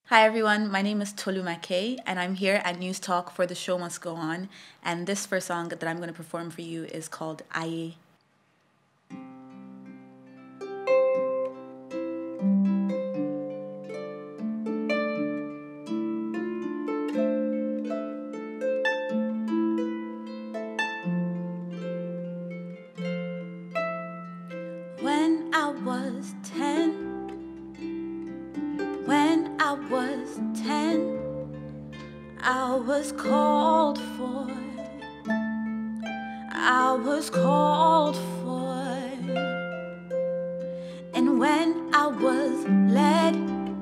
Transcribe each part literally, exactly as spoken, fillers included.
Hi everyone, my name is Tolü Makay and I'm here at Newstalk for The Show Must Go On, and this first song that I'm going to perform for you is called Aye. When I was ten, when I was ten, I was called for, I was called for, and when I was led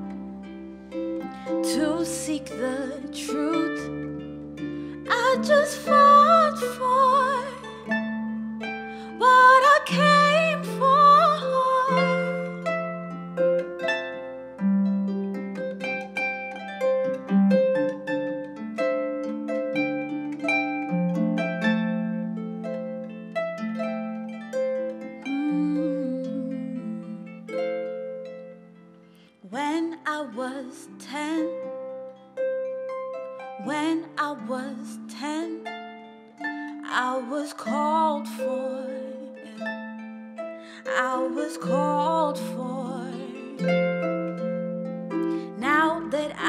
to seek the truth, I just fought for what I came for. When I was ten, when I was ten, I was called for, I was called for. Now that